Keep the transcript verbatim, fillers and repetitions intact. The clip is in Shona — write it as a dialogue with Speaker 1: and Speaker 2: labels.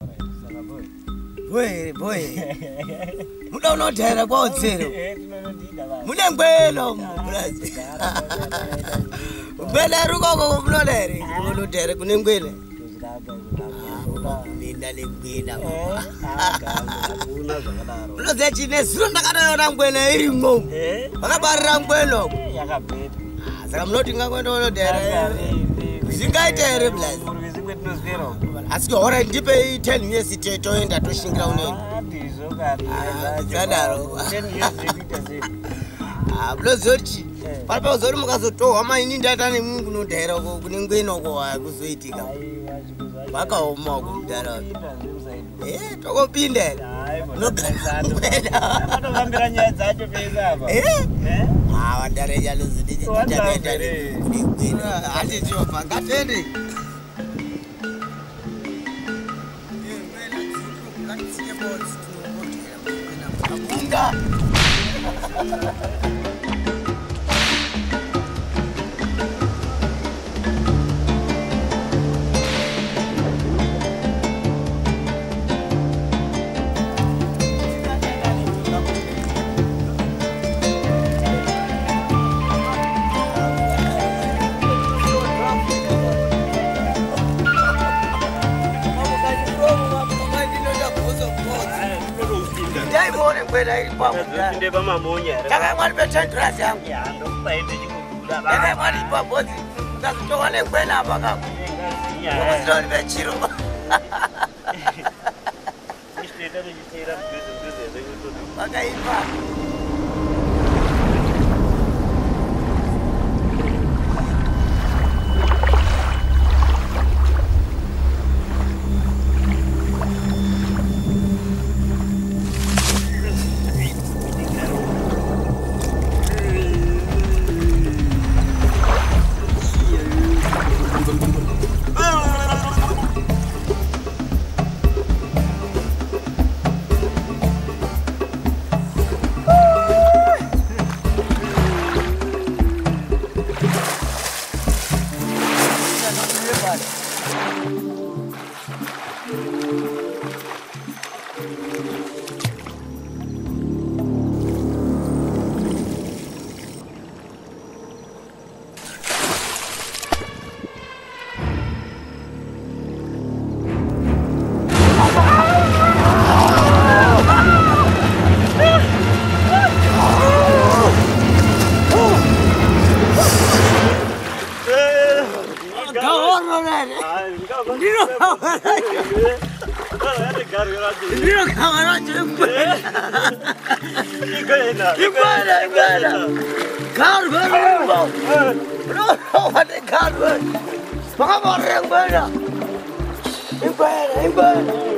Speaker 1: Boy, boy. Muda no tera kwa zero. Muda ngwelo mbrazi. Bela ruko ko mlolere. Muda tera kunengwele. Linda lengwela. Muda zechine zuro ndakana yona ngwele iri ngo. Akabarira ngwelo.
Speaker 2: Yakapeta.
Speaker 1: Saka munoti ngakwenda no tera. Zingaite blazi. Asi hora ndipe ten years toenda toshingira unene. Zadaro. Ah, blozoti. Papa uzori mukazotohwa maini ndata nemungu nodhaira ko kune ngweno ko kuzoitika. Vakaoma kudhara. Eh, tokopinda. Nogara.
Speaker 2: Atokambira nyaya dzacho pesa apa.
Speaker 1: Eh? Ah, wadare yalozidi ndataenda. Ati chopa ngatende. Bunga.
Speaker 2: Ndinde pamamunya.
Speaker 1: Taka mwali pe ten grass yangu.
Speaker 2: Ya ndo paende chikugura.
Speaker 1: Taka mwali pa bozi. Ngazitoka nengwena apa kako. Ngozitoni pe chiro.
Speaker 2: Ishteta nijitera mbizo mbizo ndengoto.
Speaker 1: Wakaipa. Ndiro kamera chimkwela.
Speaker 2: Ikwela.
Speaker 1: Ikwela, ikwela. Car go. No, no, what the car go. Baka moreng bana. Ikwela, ikwela.